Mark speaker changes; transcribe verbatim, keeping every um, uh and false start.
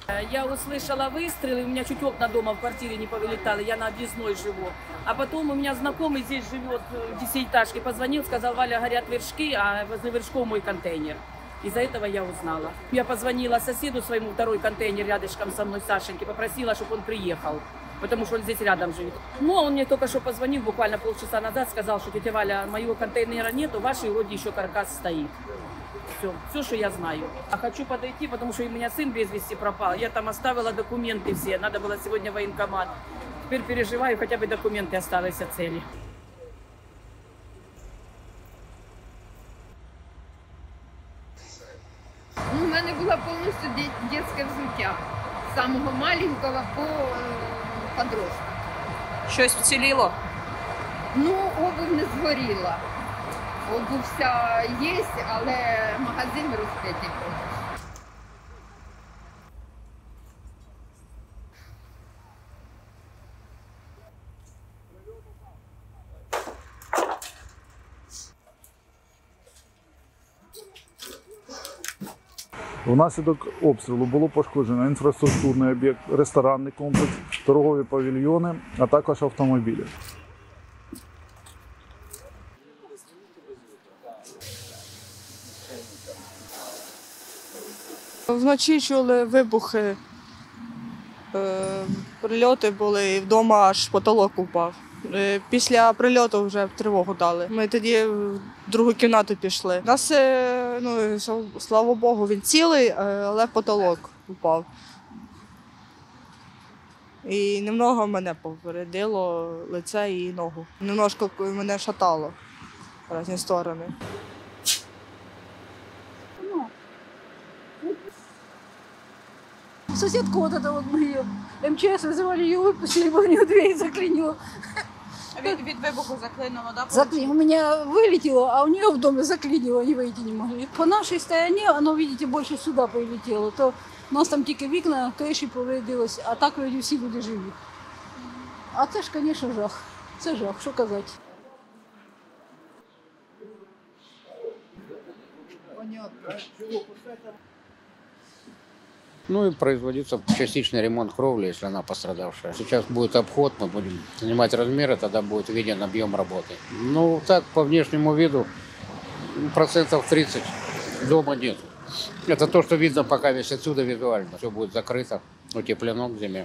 Speaker 1: Я услышала выстрелы, у меня чуть окна дома в квартире не повылетали, я на объездной живу. А потом у меня знакомый здесь живет в десятиэтажке, позвонил, сказал: Валя, горят вершки, а возле вершков мой контейнер. Из-за этого я узнала. Я позвонила соседу своему, второй контейнер рядышком со мной, Сашеньке, попросила, чтобы он приехал, потому что он здесь рядом живет. Но он мне только что позвонил, буквально полчаса назад, сказал, что тетя Валя, моего контейнера нету, вашей вроде еще каркас стоит. Все, все, что я знаю. А хочу подойти, потому что у меня сын без вести пропал. Я там оставила документы все, надо было сегодня в военкомат. Теперь переживаю, хотя бы документы остались от цели.
Speaker 2: У мене було повністю дитяче взуття. З самого маленького по подростка.
Speaker 3: Щось вціліло?
Speaker 2: Ну, обув не згоріла. Обув вся є, але магазин розбитий просто.
Speaker 4: Внаслідок обстрілу було пошкоджено інфраструктурний об'єкт, ресторанний комплекс, торгові павільйони, а також автомобілі.
Speaker 3: Вночі чули вибухи, е, прильоти були, і вдома аж потолок упав. Е, Після прильоту вже тривогу дали. Ми тоді в другу кімнату пішли. Нас, е, ну, слава Богу, він цілий, е, але потолок упав. І немного мене повредило лице і ногу. Немножко мене шатало в різні сторони.
Speaker 5: Соседку вот это вот мы ее, МЧС вызывали, ее выпустили, бы у нее дверь заклинила.
Speaker 3: Від, від вибуху заклинуло, так?
Speaker 5: Закли... У меня вылетело, а у нее в доме заклинило, они выйти не могли. По нашей стороне, оно, видите, больше сюда прилетело. То у нас там тільки вікна, криші повредилось, а так вроде всі люди живі. А це ж, конечно, жах. Це жах, що казати.
Speaker 6: Ну и производится частичный ремонт кровли, если она пострадавшая. Сейчас будет обход, мы будем снимать размеры, тогда будет виден объем работы. Ну так, по внешнему виду, процентов тридцать дома нет. Это то, что видно пока весь отсюда визуально. Все будет закрыто, утеплено к зиме.